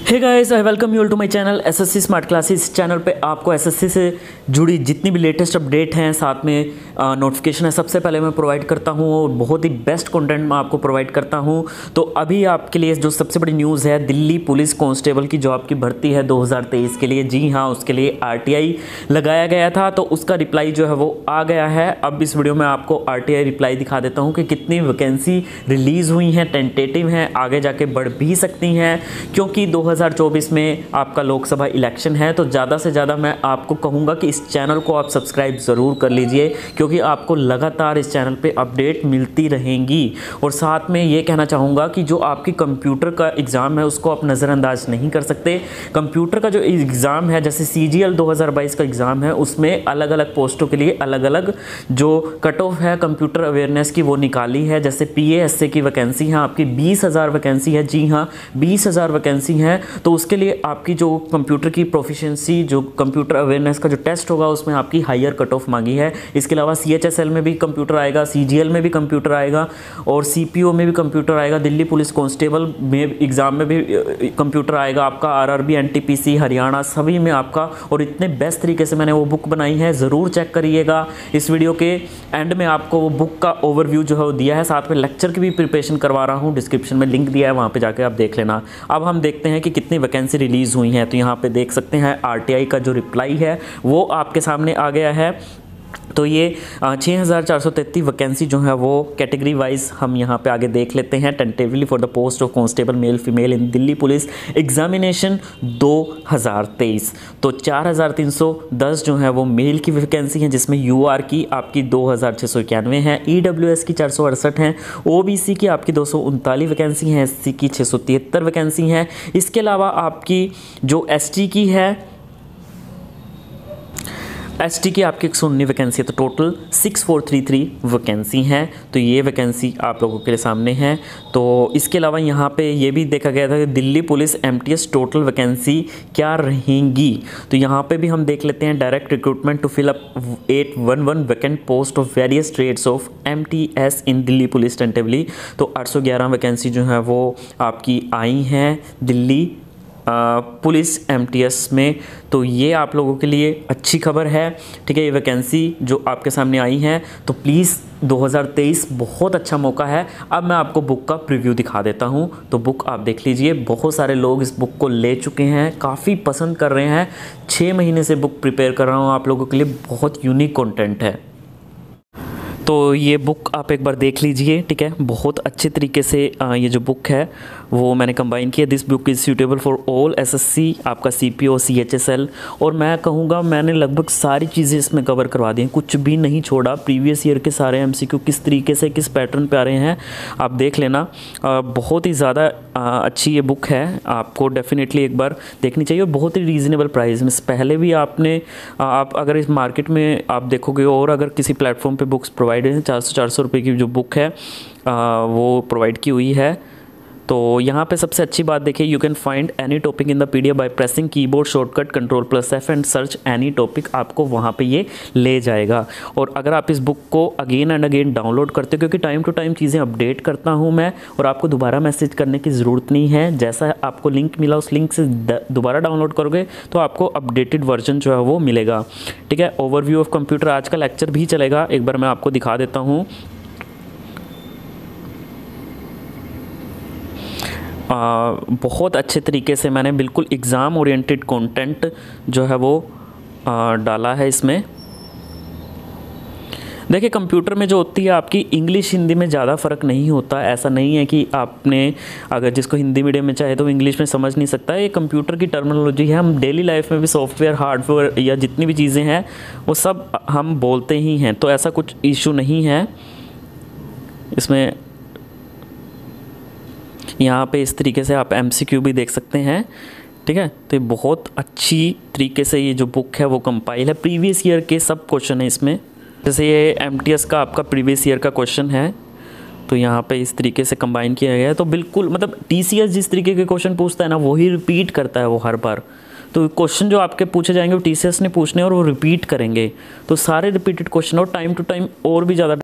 Hey guys, I welcome you all to my channel SSC smart classes. इस चैनल पे आपको एसएससी से जुड़ी जितनी भी लेटेस्ट अपडेट हैं, साथ में नोटिफिकेशन है, सबसे पहले मैं प्रोवाइड करता हूं और बहुत ही बेस्ट कंटेंट मैं आपको प्रोवाइड करता हूं। तो अभी आपके लिए जो सबसे बड़ी न्यूज़ है, दिल्ली पुलिस कांस्टेबल की जॉब की भर्ती है 2023 के लिए। जी हाँ, उसके लिए आरटीआई लगाया गया था, तो उसका रिप्लाई जो है वो आ गया है। अब इस वीडियो में आपको आरटीआई रिप्लाई दिखा देता हूँ कि कितनी वैकेंसी रिलीज़ हुई हैं, टेंटेटिव हैं, आगे जाके बढ़ भी सकती हैं, क्योंकि 2024 में आपका लोकसभा इलेक्शन है। तो ज़्यादा से ज़्यादा मैं आपको कहूँगा कि इस चैनल को आप सब्सक्राइब ज़रूर कर लीजिए, क्योंकि आपको लगातार इस चैनल पे अपडेट मिलती रहेंगी। और साथ में ये कहना चाहूँगा कि जो आपकी कंप्यूटर का एग्ज़ाम है उसको आप नज़रअंदाज नहीं कर सकते। कंप्यूटर का जो एग्ज़ाम है, जैसे CGL 2022 का एग्ज़ाम है, उसमें अलग अलग पोस्टों के लिए अलग अलग जो कट ऑफ है कंप्यूटर अवेयरनेस की वो निकाली है। जैसे PASA की वैकेंसी है आपकी 20,000 वैकेंसी है। जी हाँ, 20,000 वैकेंसी है। तो उसके लिए आपकी जो कंप्यूटर की प्रोफिशिएंसी, जो कंप्यूटर अवेयरनेस का जो टेस्ट होगा, उसमें आपकी हायर कट ऑफ मांगी है। इसके अलावा CHSL में भी कंप्यूटर आएगा, CGL में भी कंप्यूटर आएगा और CPO में भी कंप्यूटर आएगा। दिल्ली पुलिस कांस्टेबल में एग्ज़ाम में भी कंप्यूटर आएगा आपका। RRB, NTPC, हरियाणा सभी में आपका। और इतने बेस्ट तरीके से मैंने वो बुक बनाई है, ज़रूर चेक करिएगा। इस वीडियो के एंड में आपको वो बुक का ओवरव्यू जो है वो दिया है, साथ में लेक्चर की भी प्रिपरेशन करवा रहा हूँ। डिस्क्रिप्शन में लिंक दिया है, वहाँ पे जाके आप देख लेना। अब हम देखते हैं कि कितनी वैकेंसी रिलीज़ हुई हैं। तो यहाँ पे देख सकते हैं आरटीआई का जो रिप्लाई है वो आपके सामने आ गया है। तो ये 6,433 वैकेंसी जो है वो कैटेगरी वाइज हम यहाँ पे आगे देख लेते हैं। Tentatively for the post of constable male female in Delhi police examination 2023। तो 4,310 जो है वो मेल की वैकेंसी है, जिसमें UR की आपकी 2,691 है, EWS की 468 हैं, OBC की आपकी 239 वैकेंसी हैं, SC की 673 वैकेंसी हैं। इसके अलावा आपकी जो ST की है, ST की आपकी 119 वैकेंसी है। तो टोटल 6433 वैकेंसी हैं। तो ये वैकेंसी आप लोगों के सामने है। तो इसके अलावा यहाँ पे ये भी देखा गया था कि Delhi police MTS total vacancy क्या रहेंगी। तो यहाँ पे भी हम देख लेते हैं, direct recruitment to fill up 811 vacant post of various trades of MTS in Delhi police tentatively. तो 811 वैकेंसी जो है वो आपकी आई हैं दिल्ली पुलिस MTS में। तो ये आप लोगों के लिए अच्छी खबर है, ठीक है। ये वैकेंसी जो आपके सामने आई हैं, तो प्लीज़ 2023 बहुत अच्छा मौका है। अब मैं आपको बुक का प्रीव्यू दिखा देता हूँ। तो बुक आप देख लीजिए, बहुत सारे लोग इस बुक को ले चुके हैं, काफ़ी पसंद कर रहे हैं। 6 महीने से बुक प्रिपेयर कर रहा हूँ आप लोगों के लिए, बहुत यूनिक कंटेंट है। तो ये बुक आप एक बार देख लीजिए, ठीक है। बहुत अच्छे तरीके से ये जो बुक है वो मैंने कंबाइन किया। This book is suitable for all SSC, आपका CPO, CHSL। और मैं कहूँगा मैंने लगभग सारी चीज़ें इसमें कवर करवा दी हैं, कुछ भी नहीं छोड़ा। प्रीवियस ईयर के सारे MCQ किस तरीके से, किस पैटर्न पे आ रहे हैं, आप देख लेना। बहुत ही ज़्यादा अच्छी ये बुक है, आपको डेफिनेटली एक बार देखनी चाहिए। और बहुत ही रीज़नेबल प्राइस में, पहले भी आप अगर इस मार्केट में आप देखोगे और अगर किसी प्लेटफॉर्म पे बुक्स प्रोवाइड है, 400 रुपये की जो बुक है वो प्रोवाइड की हुई है। तो यहाँ पे सबसे अच्छी बात देखिए, you can find any topic in the PDF by pressing keyboard shortcut Ctrl+F and search any topic. आपको वहाँ पे ये ले जाएगा। और अगर आप इस बुक को अगेन एंड अगेन डाउनलोड करते हो, क्योंकि टाइम टू टाइम चीज़ें अपडेट करता हूँ मैं, और आपको दोबारा मैसेज करने की ज़रूरत नहीं है। जैसा आपको लिंक मिला, उस लिंक से दोबारा डाउनलोड करोगे तो आपको अपडेटेड वर्जन जो है वो मिलेगा, ठीक है। ओवरव्यू ऑफ कंप्यूटर, आज का लेक्चर भी चलेगा, एक बार मैं आपको दिखा देता हूँ। बहुत अच्छे तरीके से मैंने बिल्कुल एग्ज़ाम ओरिएंटेड कंटेंट जो है वो डाला है इसमें। देखिए, कंप्यूटर में जो होती है आपकी इंग्लिश हिंदी में ज़्यादा फ़र्क नहीं होता। ऐसा नहीं है कि आपने अगर जिसको हिंदी मीडियम में चाहे तो इंग्लिश में समझ नहीं सकता। ये कंप्यूटर की टर्मिनोलॉजी है। हम डेली लाइफ में भी सॉफ्टवेयर, हार्डवेयर या जितनी भी चीज़ें हैं वो सब हम बोलते ही हैं, तो ऐसा कुछ इशू नहीं है इसमें। यहाँ पे इस तरीके से आप MCQ भी देख सकते हैं, ठीक है। तो ये बहुत अच्छी तरीके से ये जो बुक है वो कंपाइल है। प्रीवियस ईयर के सब क्वेश्चन है इसमें। जैसे ये MTS का आपका प्रीवियस ईयर का क्वेश्चन है, तो यहाँ पे इस तरीके से कंबाइन किया गया है। तो बिल्कुल मतलब TCS जिस तरीके के क्वेश्चन पूछता है ना, वही रिपीट करता है वो हर बार। तो क्वेश्चन जो आपके पूछे जाएंगे वो TCS ने पूछने और वो रिपीट करेंगे। तो सारे रिपीटेड क्वेश्चन और टाइम टू टाइम और भी ज़्यादा